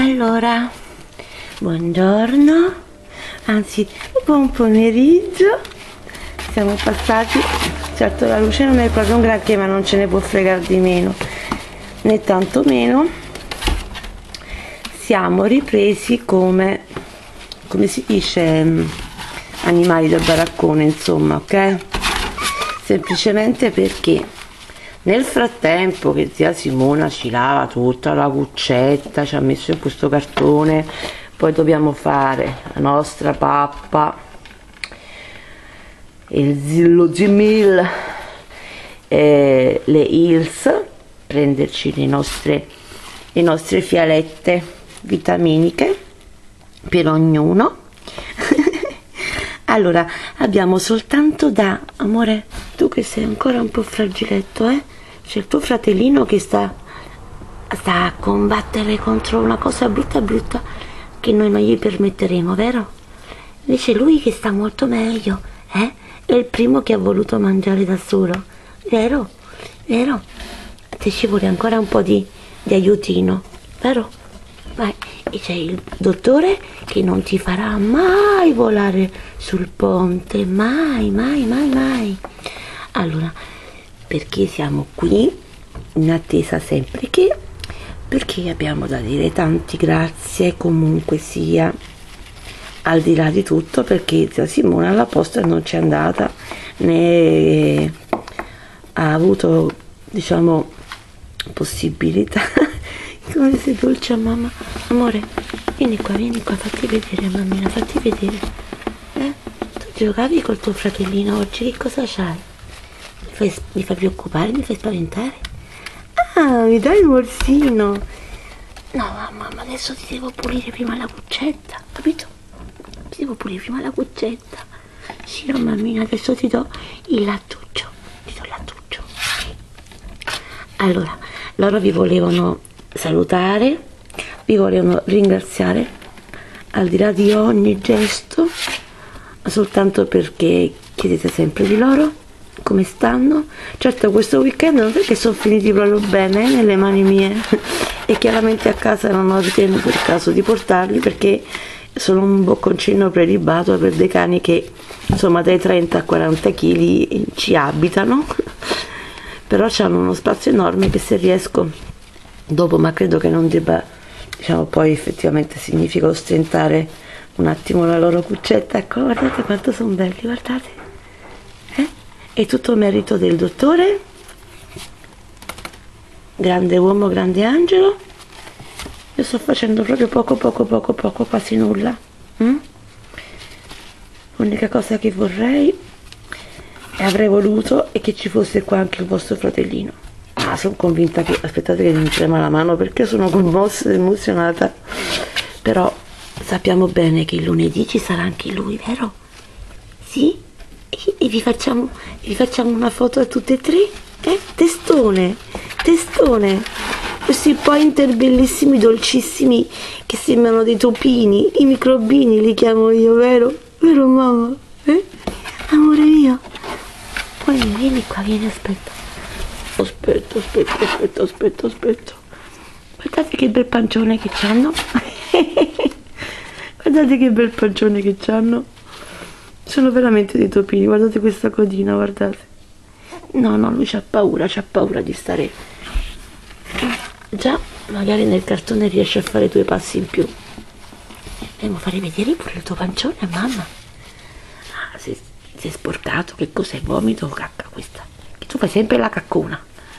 Allora, buongiorno, anzi buon pomeriggio. Siamo passati, certo la luce non è proprio un granché, ma non ce ne può fregare di meno né tanto meno. Siamo ripresi come si dice, animali da baraccone, insomma, ok? Semplicemente perché nel frattempo che zia Simona ci lava tutta la cuccetta, ci ha messo in questo cartone, poi dobbiamo fare la nostra pappa, lo Gmail, le Hills, prenderci le nostre fialette vitaminiche per ognuno. Allora, abbiamo soltanto da, amore, tu che sei ancora un po' fragiletto, c'è il tuo fratellino che sta a combattere contro una cosa brutta brutta che noi non gli permetteremo, vero? Invece lui che sta molto meglio, è il primo che ha voluto mangiare da solo, vero? Vero? A te ci vuole ancora un po' di aiutino, vero? Vai. E c'è il dottore che non ti farà mai volare sul ponte, mai, mai, mai, mai. Allora, perché siamo qui in attesa sempre che? Perché abbiamo da dire tanti grazie comunque sia, al di là di tutto, perché zia Simona alla posta non c'è andata, né ha avuto, diciamo, possibilità. Come sei dolce a mamma. Amore, vieni qua, fatti vedere, mammina, fatti vedere. Tu giocavi col tuo fratellino oggi, che cosa c'hai? Mi fai preoccupare, mi fai spaventare? Ah, mi dai il morsino. No, mamma, adesso ti devo pulire prima la cuccetta, capito? Ti devo pulire prima la cuccetta. Sì, no, mammina, adesso ti do il lattuccio. Ti do il lattuccio. Allora, loro vi volevano salutare, vi volevano ringraziare, al di là di ogni gesto, soltanto perché chiedete sempre di loro come stanno. Certo, questo weekend non è che sono finiti proprio bene nelle mani mie e chiaramente a casa non ho ritenuto il caso di portarli perché sono un bocconcino prelibato per dei cani che insomma dai 30 a 40 kg ci abitano, però hanno uno spazio enorme che se riesco dopo, ma credo che non debba, diciamo, poi effettivamente significa ostentare un attimo la loro cuccetta. Ecco, guardate quanto sono belli, guardate, è tutto merito del dottore, grande uomo, grande angelo. Io sto facendo proprio poco, quasi nulla. L'unica cosa che vorrei e avrei voluto è che ci fosse qua anche il vostro fratellino. Ah, sono convinta che, aspettate che mi trema la mano perché sono commossa ed emozionata, però sappiamo bene che il lunedì ci sarà anche lui, vero? Sì? E vi facciamo una foto a tutte e tre? Testone, questi pointer bellissimi, dolcissimi, che sembrano dei topini, i microbini li chiamo io, vero? Vero mamma? Amore mio, vieni qua, aspetta. Aspetta. Guardate che bel pancione che c'hanno. Guardate che bel pancione che c'hanno. Sono veramente dei topini. Guardate questa codina, guardate. No, lui c'ha paura di stare. Già, magari nel cartone riesce a fare 2 passi in più. Devo fare vedere pure il tuo pancione a mamma. Ah, si è sporcato. Che cos'è? Vomito o cacca questa? Tu fai sempre la caccona,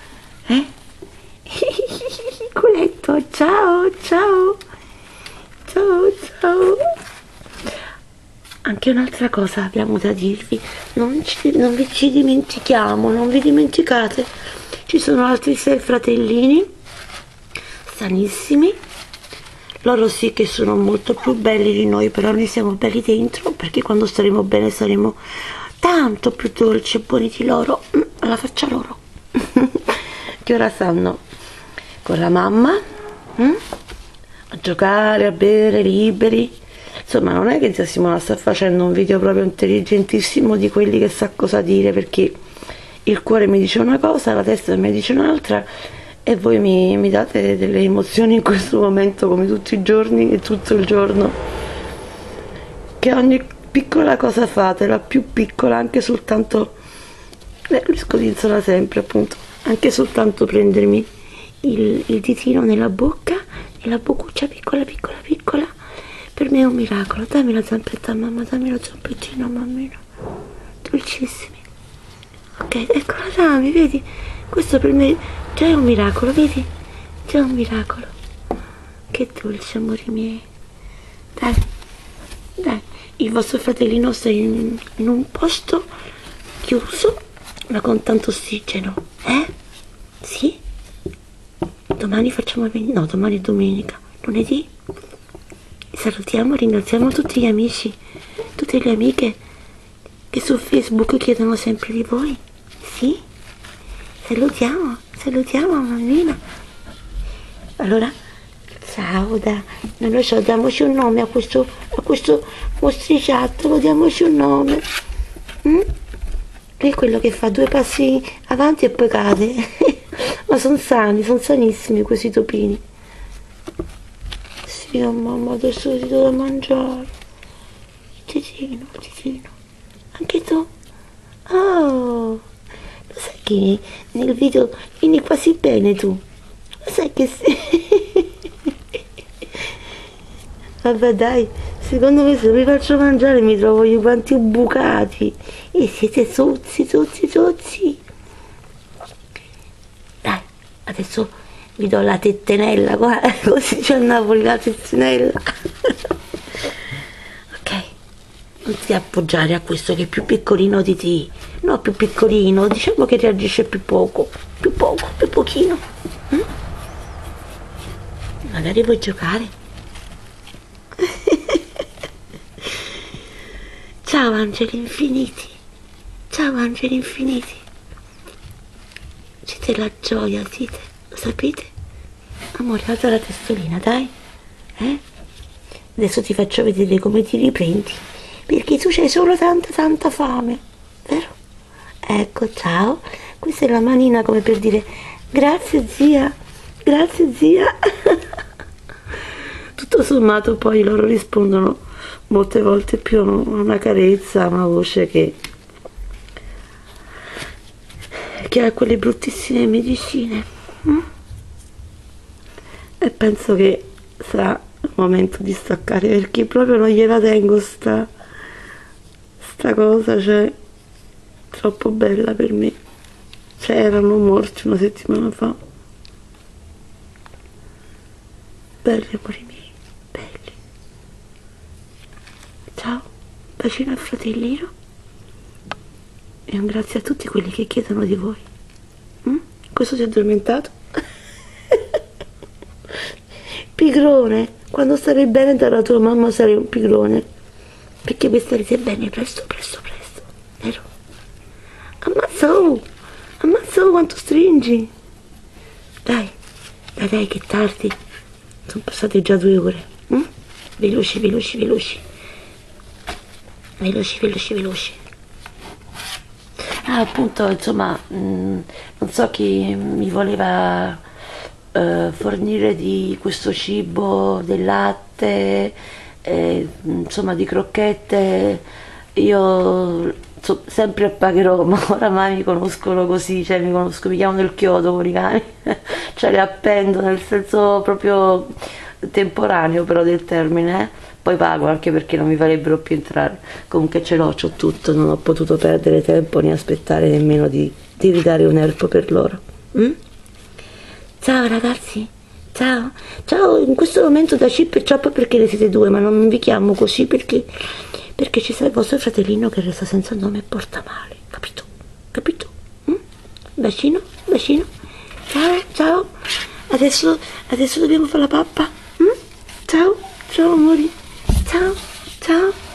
culetto, ciao. Anche un'altra cosa abbiamo da dirvi, non vi dimentichiamo, non vi dimenticate, ci sono altri 6 fratellini sanissimi, loro sì che sono molto più belli di noi, però noi siamo belli dentro, perché quando staremo bene saremo tanto più dolci e buoni di loro, alla faccia loro. Che ora stanno con la mamma a giocare, a bere, liberi. Insomma, non è che zia Simona sta facendo un video proprio intelligentissimo di quelli che sa cosa dire, perché il cuore mi dice una cosa, la testa mi dice un'altra e voi mi date delle emozioni in questo momento, come tutti i giorni e tutto il giorno, che ogni piccola cosa fate, la più piccola, anche soltanto, lui scodinzola sempre appunto, anche soltanto prendermi il ditino nella bocca e la boccuccia piccola piccola piccola, per me è un miracolo. Dammi la zampetta mamma, dammi lo zampettino mammino, dolcissimi. Ok, eccola, dammi, vedi, questo per me già è un miracolo, vedi, già è un miracolo. Che dolce, amori miei. Dai, dai, il vostro fratellino sta in un posto chiuso ma con tanto ossigeno, sì? Domani facciamo venire, no, domani è domenica, lunedì salutiamo, ringraziamo tutti gli amici, tutte le amiche che su Facebook chiedono sempre di voi, sì? Salutiamo mammina. Allora, ciao, non lo so, diamoci un nome a questo mostriciattolo, diamoci un nome. È quello che fa 2 passi avanti e poi cade. Ma sono sanissimi questi topini. Sì, oh mamma, adesso ti do da mangiare. Titino. Anche tu? Oh, lo sai che nel video vieni quasi bene tu? Lo sai che sì? Vabbè dai, secondo me se mi faccio mangiare mi trovo i guanti bucati e siete sozzi. Dai, adesso vi do la tettenella, guarda, così c'è a Napoli la tettenella. Ok, non ti appoggiare a questo che è più piccolino di te, no, più piccolino, diciamo che reagisce più pochino. Magari vuoi giocare? Ciao angeli infiniti, siete la gioia, siete, lo sapete? Amore, alza la testolina, dai, adesso ti faccio vedere come ti riprendi, perché tu c'hai solo tanta fame, vero? Ecco, ciao, questa è la manina come per dire grazie zia. Tutto sommato poi loro rispondono molte volte più a una carezza, a una voce che ha quelle bruttissime medicine. E penso che sarà il momento di staccare, perché proprio non gliela tengo sta cosa, cioè troppo bella per me. Cioè erano morti una settimana fa. Belli amori miei, belli. Ciao, bacino al fratellino e un grazie a tutti quelli che chiedono di voi. Questo si è addormentato? Pigrone, quando starai bene dalla tua mamma sarai un pigrone, perché vi starete bene presto, vero? Ammazzo quanto stringi. Dai che tardi, sono passate già 2 ore. Veloci. Appunto, insomma, non so chi mi voleva fornire di questo cibo, del latte, insomma di crocchette. Io sempre pagherò, ma oramai mi conoscono così, cioè mi chiamano il chiodo con i cani. Cioè le appendo nel senso proprio temporaneo però del termine, poi pago anche perché non mi farebbero più entrare. Comunque c'ho tutto, non ho potuto perdere tempo né aspettare nemmeno di ridare un elfo per loro. Ciao ragazzi, ciao, in questo momento da Chip e Chop perché ne siete 2, ma non vi chiamo così perché ci sta il vostro fratellino che resta senza nome e porta male, capito? Bacino, ciao, adesso dobbiamo fare la pappa. Ciao amori, ciao.